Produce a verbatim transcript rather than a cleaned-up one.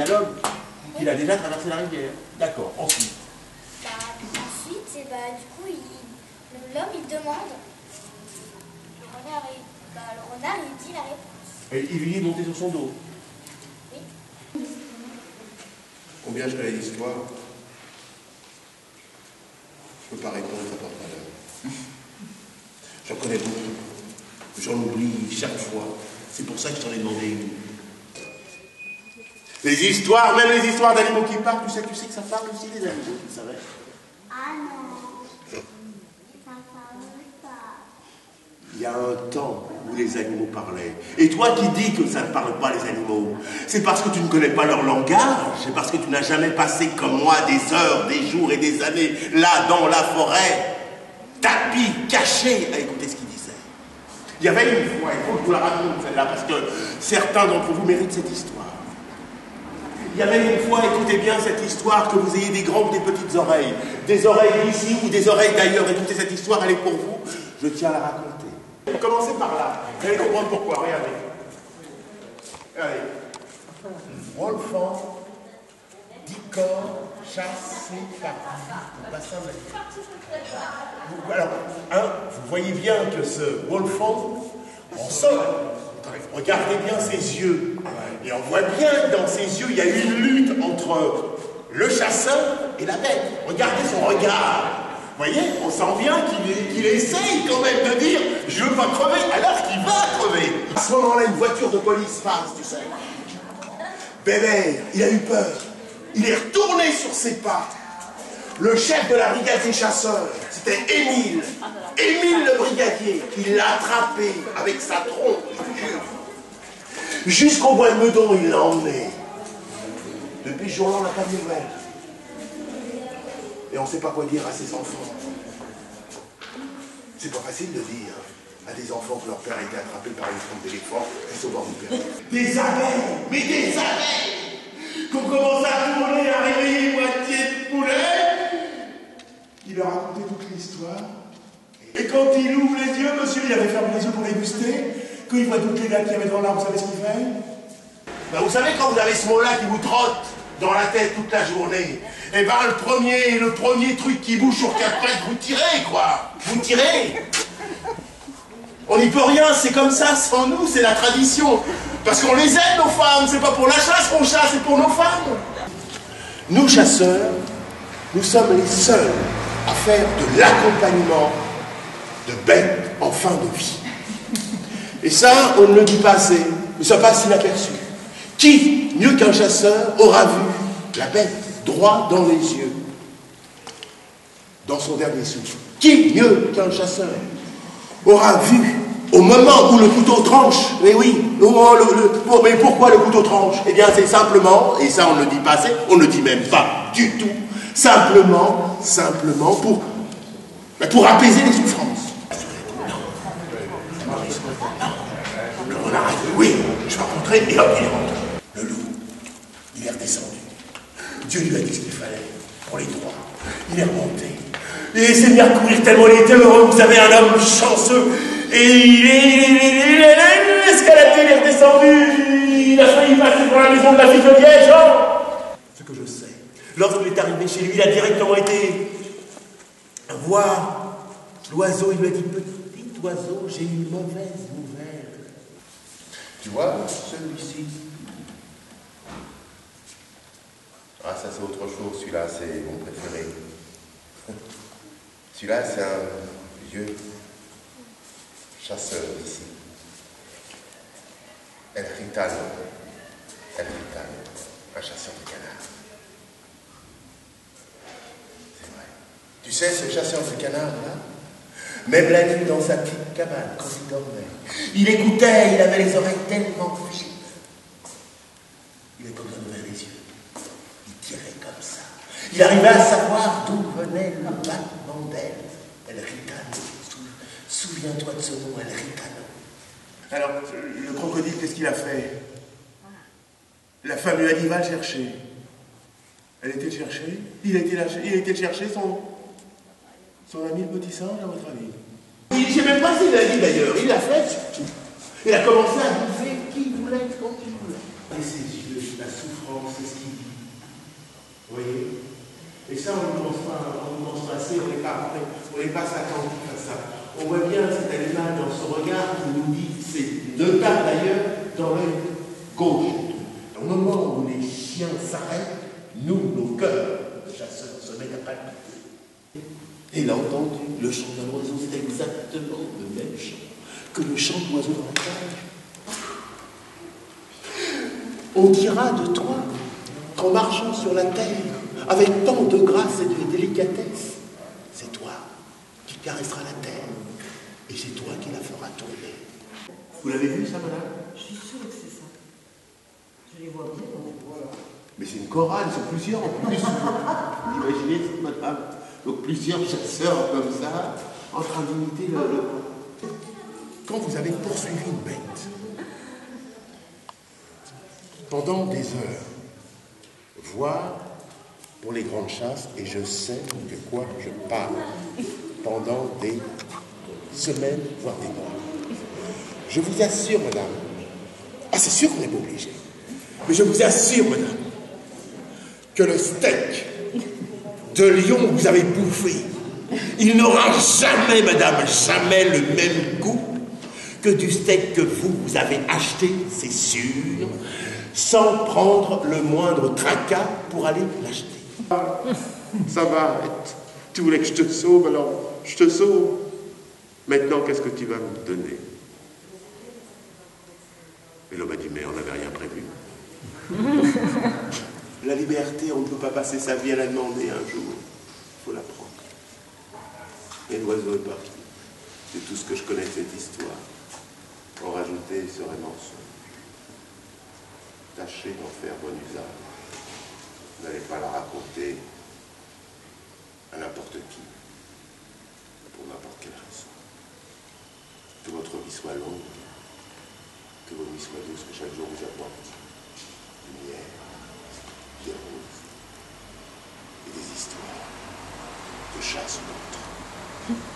à l'homme qu'il a déjà traversé la rivière. D'accord, ensuite. Bah, ensuite, et bah, du coup, l'homme il, il demande. Le renard, il, bah, le renard il dit la réponse. Et il lui est monté sur son dos. Oui. Combien je connais l'histoire? Je ne peux pas répondre, ça porte malheur. J'en connais beaucoup. J'en oublie chaque fois. C'est pour ça que je t'en ai demandé une. Les histoires, même les histoires d'animaux qui parlent, tu sais, tu sais que ça parle aussi des animaux, tu savais? Ah non, ça parle pas. Il y a un temps où les animaux parlaient. Et toi qui dis que ça ne parle pas les animaux, c'est parce que tu ne connais pas leur langage, c'est parce que tu n'as jamais passé comme moi des heures, des jours et des années là dans la forêt, tapis, caché à écouter ce qu'ils disaient. Il y avait une fois, il faut que je vous la raconte celle-là, parce que certains d'entre vous méritent cette histoire. Il y avait une fois, écoutez bien cette histoire, que vous ayez des grandes ou des petites oreilles, des oreilles d'ici ou des oreilles d'ailleurs, écoutez cette histoire, elle est pour vous, je tiens à la raconter. Commencez par là, vous allez comprendre pourquoi, regardez. Regardez. Wolfgang, Dicor, chassé par le bassin de la... Alors, hein, vous voyez bien que ce Wolfgang, en somme, regardez bien ses yeux. Et on voit bien que dans ses yeux, il y a une lutte entre le chasseur et la bête. Regardez son regard. Vous voyez, on sent bien qu'il qu'il essaye quand même de dire « je veux pas crever » alors qu'il va crever. À ce moment-là, une voiture de police passe, tu sais. Bébert, il a eu peur. Il est retourné sur ses pas. Le chef de la brigade des chasseurs, c'était Émile. Émile le brigadier. Il l'a attrapé avec sa trompe, je jure. Jusqu'au bois de Meudon, il l'a emmené. Depuis ce jour-là, on n'a pas de nouvelles. Et on ne sait pas quoi dire à ses enfants. C'est pas facile de dire à des enfants que leur père a été attrapé par une trompe d'éléphant et au bord du père. Des abeilles, mais des abeilles qu'on commence à tourner, à réveiller moitié de poulet. Il leur a raconté toute l'histoire. Et quand il ouvre les yeux, monsieur, il avait fermé les yeux pour les guster. Quand il voit toutes les dates qu'il y avait dans l'arbre, vous savez ce qu'il fait? Ben, vous savez, quand vous avez ce mot-là qui vous trotte dans la tête toute la journée, eh ben le premier, le premier truc qui bouge sur quatre pattes, vous tirez, quoi. Vous tirez. On n'y peut rien, c'est comme ça, sans nous, c'est la tradition. Parce qu'on les aime, nos femmes, c'est pas pour la chasse qu'on chasse, c'est pour nos femmes. Nous, chasseurs, nous sommes les seuls à faire de l'accompagnement de bêtes en fin de vie. Et ça, on ne le dit pas assez, mais ça passe inaperçu. Qui, mieux qu'un chasseur, aura vu la bête droit dans les yeux, dans son dernier souffle? Qui, mieux qu'un chasseur, aura vu, au moment où le couteau tranche, mais oui, au moment, le, le, pour, mais pourquoi le couteau tranche? Eh bien, c'est simplement, et ça on ne le dit pas assez, on ne le dit même pas du tout, simplement, simplement pour, pour apaiser les souffrances. Le renard a dit oui, je vais rentrer, et hop, il est rentré. Le loup, il est redescendu. Dieu lui a dit ce qu'il fallait pour les droits. Il est remonté. Et il s'est mis à courir tellement il était heureux. Vous savez, un homme chanceux. Et il est, il est escaladé, il est redescendu. Il a failli passer pour la maison de la ville de Liège. Hein. Ce que je sais. Lorsqu'il est arrivé chez lui, il a directement été voir l'oiseau. Il lui a dit, petit oiseau, j'ai une mauvaise nouvelle. Tu vois, celui-ci. Ah, ça c'est autre chose, celui-là c'est mon préféré. Celui-là c'est un vieux chasseur ici. El Gitano. El Gitano, un chasseur de canards. C'est vrai. Tu sais, ce chasseur de canards là, même la nuit dans sa petite cabane, quand il dormait, il écoutait, il avait les oreilles tellement fines. Il était comme ouvert les yeux. Comme ça. Il arrivait à savoir d'où venait le battement d'elle. El Gitano. Souviens-toi de ce mot, El Gitano. Alors, le crocodile, qu'est-ce qu'il a fait? La femme lui a dit, va le chercher. Elle était le chercher. Il a été, la, il a été chercher son, son ami le petit singe, à votre avis. Il ne sait même pas s'il l'a dit d'ailleurs. Il l'a fait. Il a commencé à bouffer qui voulait quand il voulait. Et ses yeux, la souffrance, c'est ce qu'il dit. Vous voyez? Et ça, on ne pense pas, on ne pense pas assez, on n'est pas, on n'est pas attentif à ça. On voit bien cet animal dans son regard qui nous dit, c'est notable d'ailleurs, dans l'œil gauche. Au moment où les chiens s'arrêtent, nous, nos cœurs de chasseurs se mettent à palpiter. Et là, entendu, le chant d'un oiseau, c'est exactement le même chant que le chant d'oiseau dans la cage. On dira de toi qu'en marchant sur la terre, avec tant de grâce et de délicatesse, c'est toi qui caresseras la terre, et c'est toi qui la feras tourner. Vous l'avez vu ça, madame? Je suis sûre que c'est ça. Je les vois bien. Voilà. Mais c'est une chorale, ils sont plusieurs en plus. Imaginez ça, madame. Donc plusieurs chasseurs comme ça, en train d'imiter le, le... Quand vous avez poursuivi une bête, pendant des heures, voire pour les grandes chasses, et je sais de quoi je parle, pendant des semaines, voire des mois. Je vous assure, madame, ah c'est sûr qu'on n'est pas obligé, mais je vous assure, madame, que le steak de lion que vous avez bouffé, il n'aura jamais, madame, jamais le même goût que du steak que vous, vous avez acheté, c'est sûr, sans prendre le moindre tracas pour aller l'acheter. Ça va, tu voulais que je te sauve, alors je te sauve. Maintenant, qu'est-ce que tu vas me donner? Et l'homme a dit, mais on n'avait rien prévu. La liberté, on ne peut pas passer sa vie à la demander un jour. Il faut la prendre. Et l'oiseau est parti. C'est tout ce que je connais de cette histoire. En rajouter serait mensonge. Tâchez d'en faire bon usage. Vous n'allez pas la raconter à n'importe qui, pour n'importe quelle raison. Que votre vie soit longue, que vos nuits soient douces, que chaque jour vous apporte lumière, des roses et des histoires de chasse ou d'autres.